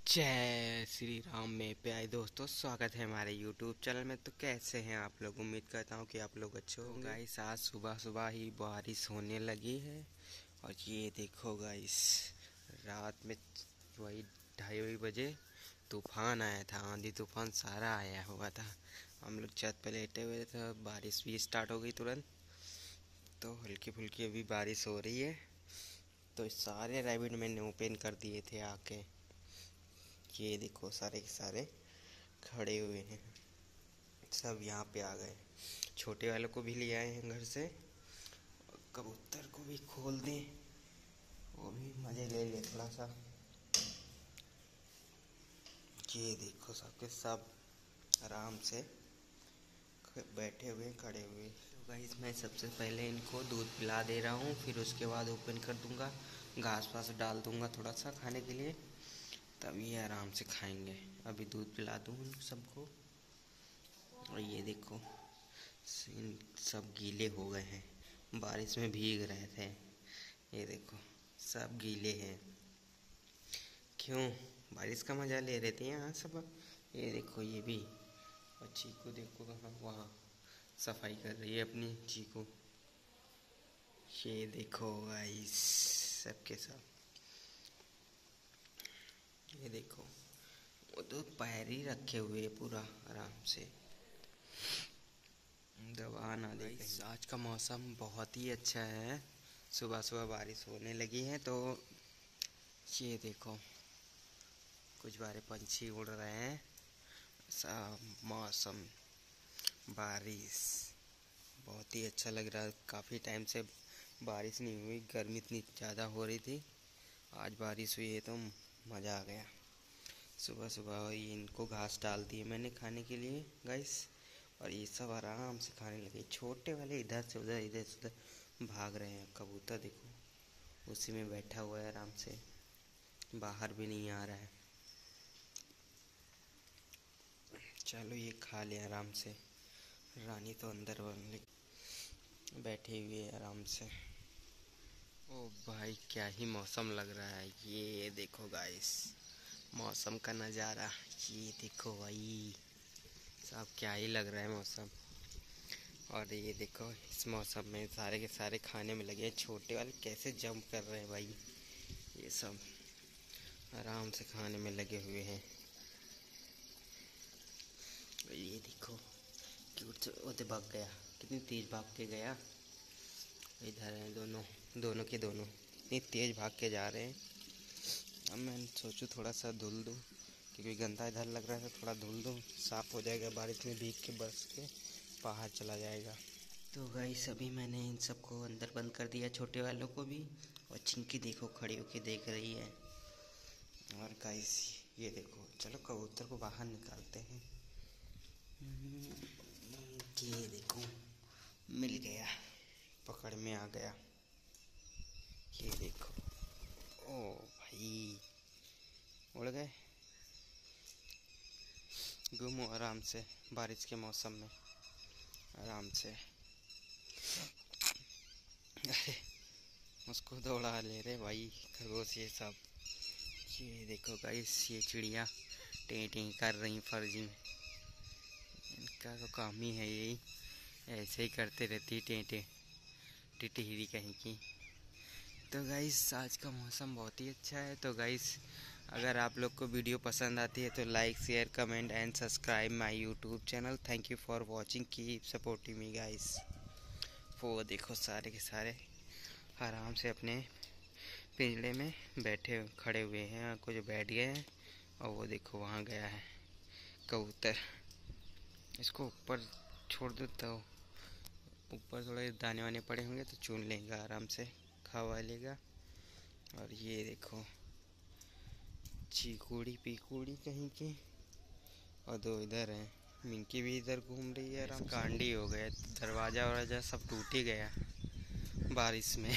जय श्री राम में प्यारे दोस्तों, स्वागत है हमारे YouTube चैनल में। तो कैसे हैं आप लोग? उम्मीद करता हूँ कि आप लोग अच्छे होंगे। गाइस, आज सुबह सुबह ही बारिश होने लगी है और ये देखो गाइस, रात में वही 2:30 बजे तूफान आया था। आंधी तूफान सारा आया हुआ था। हम लोग छत पे लेटे हुए थे, बारिश भी स्टार्ट हो गई तुरंत। तो हल्की फुल्की अभी बारिश हो रही है। तो सारे रैबिट मैंने ओपन कर दिए थे आके। ये देखो सारे के सारे खड़े हुए हैं, सब यहाँ पे आ गए। छोटे वालों को भी ले आए हैं घर से, और कबूतर को भी खोल दें, वो भी मज़े ले ले थोड़ा सा। ये देखो सबके सब आराम से बैठे हुए खड़े हुए। तो गाइस, मैं सबसे पहले इनको दूध पिला दे रहा हूँ, फिर उसके बाद ओपन कर दूँगा, घास वास डाल दूँगा थोड़ा सा खाने के लिए, तब ये आराम से खाएंगे। अभी दूध पिला दूँ उन सबको। और ये देखो सब गीले हो गए हैं, बारिश में भीग रहे थे। ये देखो सब गीले हैं। क्यों? बारिश का मज़ा ले रहे थे यहाँ सब। ये देखो ये भी। और चीकू देखो कहाँ, वहाँ सफाई कर रही है अपनी चीकू। ये देखो गाइस सबके सब। ये देखो वो तो पैर ही रखे हुए पूरा आराम से, दबा ना दे। आज का मौसम बहुत ही अच्छा है, सुबह सुबह बारिश होने लगी है। तो ये देखो कुछ बारे पंछी उड़ रहे हैं। सब मौसम बारिश बहुत ही अच्छा लग रहा है। काफ़ी टाइम से बारिश नहीं हुई, गर्मी इतनी ज़्यादा हो रही थी। आज बारिश हुई है तो मज़ा आ गया। सुबह सुबह इनको घास डाल दी मैंने खाने के लिए गाइस, और ये सब आराम से खाने लगे। छोटे वाले इधर से उधर भाग रहे हैं। कबूतर देखो उसी में बैठा हुआ है आराम से, बाहर भी नहीं आ रहा है। चलो ये खा ले आराम से। रानी तो अंदर बैठे हुए आराम से। ओ भाई, क्या ही मौसम लग रहा है। ये देखो गाइस मौसम का नज़ारा, ये देखो भाई सब क्या ही लग रहा है मौसम। और ये देखो इस मौसम में सारे के सारे खाने में लगे हैं। छोटे वाले कैसे जंप कर रहे हैं भाई, ये सब आराम से खाने में लगे हुए हैं। ये देखो क्यूट से वो तो भाग गया, कितनी तेज भाग के गया। इधर हैं दोनों के दोनों इतनी तेज भाग के जा रहे हैं। अब मैं सोचूं थोड़ा सा धुल दूँ, क्योंकि गंदा इधर लग रहा है। तो थोड़ा धुल दूँ, साफ़ हो जाएगा, बारिश में भीग के बरस के बाहर चला जाएगा। तो गाइस अभी मैंने इन सबको अंदर बंद कर दिया, छोटे वालों को भी। और चिंकी देखो खड़ी होके देख रही है। और गाइस ये देखो, चलो कबूतर को बाहर निकालते हैं। ये देखो मिल गया, पकड़ में आ गया। ये देखो, ओ भाई उड़ गए। घूमो आराम से बारिश के मौसम में आराम से। अरे उसको दौड़ा ले रहे भाई खरगोश ये सब। ये देखो गाइस, ये चिड़िया टें टें कर रही फर्जी में। इनका तो काम ही है यही, ऐसे ही करते रहती टें टें, टिटहिरी कहीं की। तो गाइस आज का मौसम बहुत ही अच्छा है। तो गाइस अगर आप लोग को वीडियो पसंद आती है तो like share comment and subscribe my YouTube channel. Thank you for watching, keep supporting me guys. वो देखो सारे के सारे आराम से अपने पिंजड़े में बैठे खड़े हुए हैं, कुछ बैठ गए हैं। और वो देखो वहाँ गया है कबूतर, इसको ऊपर छोड़ दो तो ऊपर थोड़े दाने वाने पड़े होंगे तो चुन लेगा, आराम से खवा लेगा। और ये देखो चीकूड़ी पीकूड़ी कहीं की, और दो इधर हैं। मिंकी भी इधर घूम रही है आराम। कांडी हो गया, दरवाज़ा वरवाजा सब टूट ही गया बारिश में।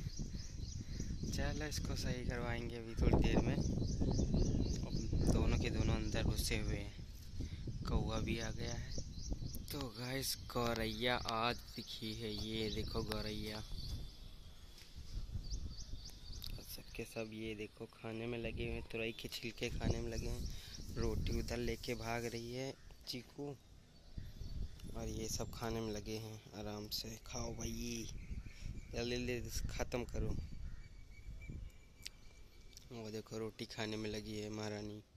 चलो इसको सही करवाएंगे अभी थोड़ी देर में। अब दोनों के दोनों अंदर घुसे हुए हैं। कौवा भी आ गया है। तो गाइस गौरैया आज दिखी है, ये देखो गौरैया। के सब ये देखो खाने में लगे हुए हैं, तुरई के छिलके खाने में लगे हैं। रोटी उधर लेके भाग रही है चीकू, और ये सब खाने में लगे हैं। आराम से खाओ भाई, जल्दी ख़त्म करो। वो देखो रोटी खाने में लगी है महारानी।